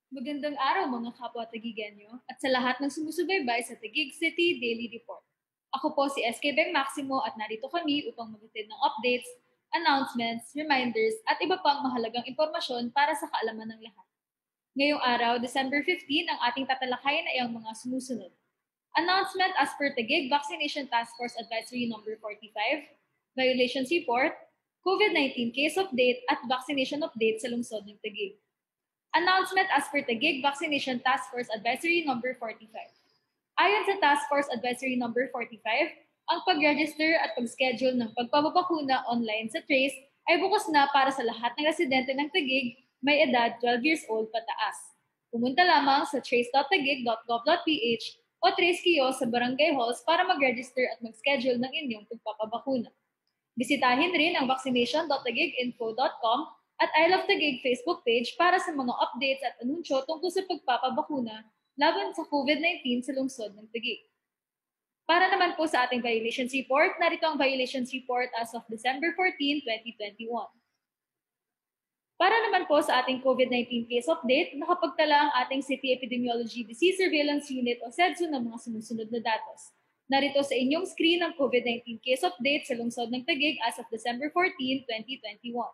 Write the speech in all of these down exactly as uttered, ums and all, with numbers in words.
Magandang araw mga kapwa Tagigenyo at sa lahat ng sumusubaybay sa Taguig City Daily Report. Ako po si S K Beng Maximo at narito kami upang maghatid ng updates, announcements, reminders at iba pang mahalagang impormasyon para sa kaalaman ng lahat. Ngayong araw, December fifteenth, ang ating tatalakayan ay ang mga sumusunod. Announcement as per Taguig Vaccination Task Force Advisory number forty-five, Violations Report, COVID nineteen Case Update at Vaccination Update sa lungsod ng Taguig. Announcement as per Taguig Vaccination Task Force Advisory number forty-five. Ayon sa Task Force Advisory number forty-five, ang pag-register at pag-schedule ng pagpapabakuna online sa TRACE ay bukas na para sa lahat ng residente ng Taguig may edad twelve years old pataas. Pumunta lamang sa trace dot taguig dot gov dot ph o TRACE kiosk sa barangay halls para mag-register at mag-schedule ng inyong pagpapabakuna. Bisitahin rin ang vaccination dot taguig info dot com at I Love Taguig Facebook page para sa mga updates at anunsyo tungkol sa pagpapabakuna laban sa COVID nineteen sa lungsod ng Taguig. Para naman po sa ating violations report, narito ang violations report as of December fourteenth, twenty twenty-one. Para naman po sa ating COVID nineteen case update, nakapagtala ang ating City Epidemiology Disease Surveillance Unit o C E D S U ng mga sumusunod na datos. Narito sa inyong screen ang COVID nineteen case update sa lungsod ng Taguig as of December fourteenth, twenty twenty-one.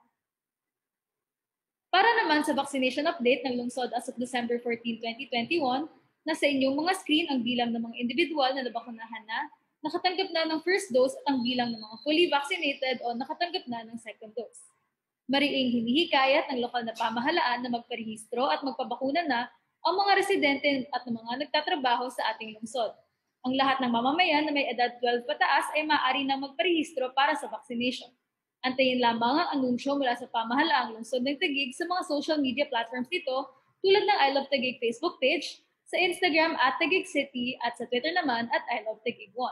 Para naman sa vaccination update ng lungsod as of December fourteenth, twenty twenty-one, nasa inyong mga screen ang bilang ng mga individual na nabakunahan na, nakatanggap na ng first dose at ang bilang ng mga fully vaccinated o nakatanggap na ng second dose. Mariing hinihikayat ng lokal na pamahalaan na magparehistro at magpabakuna na ang mga residente at ng mga nagtatrabaho sa ating lungsod. Ang lahat ng mamamayan na may edad twelve pataas ay maaari na magparehistro para sa vaccination. Antayin lamang ang anunsyo mula sa pamahalaang lungsod ng Taguig sa mga social media platforms nito tulad ng I Love Taguig Facebook page, sa Instagram at Taguig City at sa Twitter naman at I Love Taguig one.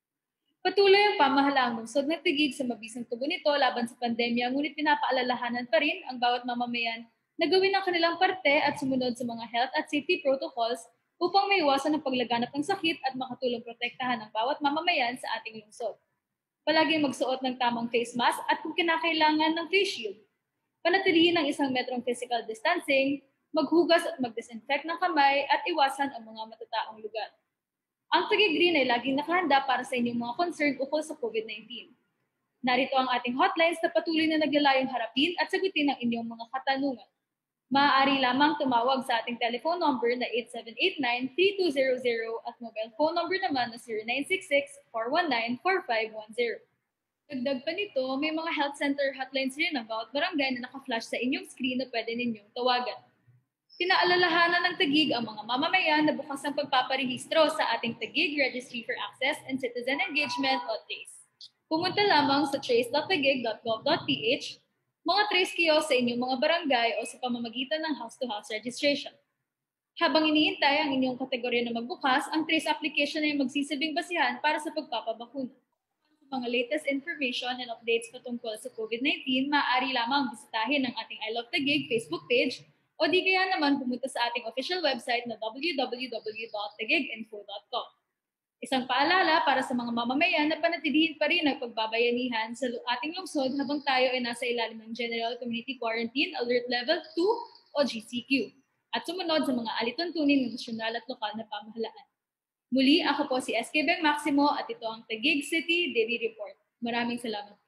Patuloy ang pamahalaang lungsod ng Taguig sa mabisang tugon nito laban sa pandemya, ngunit pinapaalalahanan pa rin ang bawat mamamayan na gawin ang kanilang parte at sumunod sa mga health at safety protocols upang maiwasan ang paglaganap ng sakit at makatulong protektahan ang bawat mamamayan sa ating lungsod. Palaging magsuot ng tamang face mask at kung kinakailangan ng face shield. Panatilihin ang isang metrong physical distancing, maghugas at mag-disinfect ng kamay at iwasan ang mga matataong lugar. Ang Taguig Green ay laging nakahanda para sa inyong mga concern ukol sa COVID nineteen. Narito ang ating hotlines na patuloy na naglalayong harapin at sagutin ang inyong mga katanungan. Maaari lamang tumawag sa ating telephone number na eight seven eight nine, three two zero zero at mobile phone number naman na zero nine six six, four one nine, four five one zero. Dagdag pa nito, may mga health center hotlines rin ng bawat barangay na naka-flash sa inyong screen na pwede ninyong tawagan. Pinaalalahanan ng Taguig ang mga mamamayan na bukas ang pagpaparehistro sa ating Taguig Registry for Access and Citizen Engagement o TRACE. Pumunta lamang sa trace dot taguig dot gov dot ph, mga TRACE kiosk sa inyong mga barangay o sa pamamagitan ng house-to-house registration. Habang iniintay ang inyong kategorya na magbukas, ang TRACE application ay magsisibing basihan para sa pagpapabakuna. Sa mga latest information and updates patungkol sa COVID nineteen, maaari lamang bisitahin ang ating I Love Taguig Facebook page o di kaya naman pumunta sa ating official website na w w w dot taguig info dot com. Isang paalala para sa mga mamamayan na panatilihin pa rin ang pagbabayanihan sa ating lungsod habang tayo ay nasa ilalim ng General Community Quarantine Alert Level two o G C Q at sumunod sa mga alituntunin ng nasyonal at lokal na pamahalaan. Muli, ako po si S K Beng Maximo at ito ang Taguig City Daily Report. Maraming salamat.